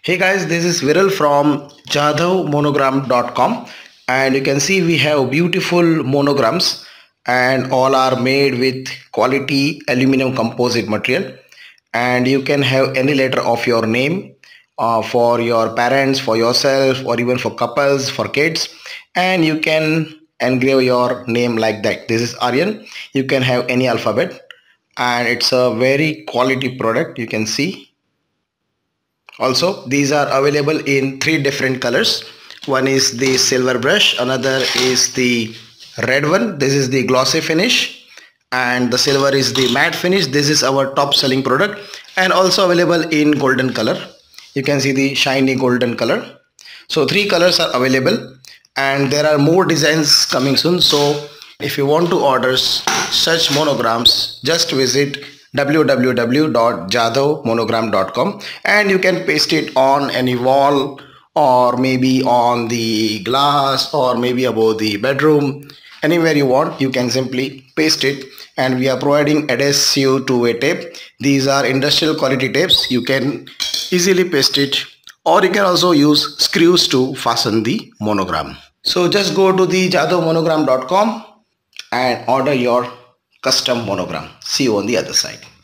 Hey guys, this is Viral from jadhavmonogram.com, and you can see we have beautiful monograms and all are made with quality aluminum composite material, and you can have any letter of your name for your parents, for yourself, or even for couples, for kids, and you can engrave your name like that. This is Aryan. You can have any alphabet, and it's a very quality product. You can see also, these are available in three different colors. One is the silver brush, another is the red one. This is the glossy finish, and the silver is the matte finish. This is our top selling product, and also available in golden color. You can see the shiny golden color. So three colors are available, and there are more designs coming soon. So if you want to order such monograms, just visit www.jadhavmonogram.com and you can paste it on any wall or maybe on the glass or maybe above the bedroom. Anywhere you want, you can simply paste it, and we are providing adhesive two-way tape. These are industrial quality tapes. You can easily paste it, or you can also use screws to fasten the monogram. So just go to the jadhavmonogram.com and order your custom monogram. See you on the other side.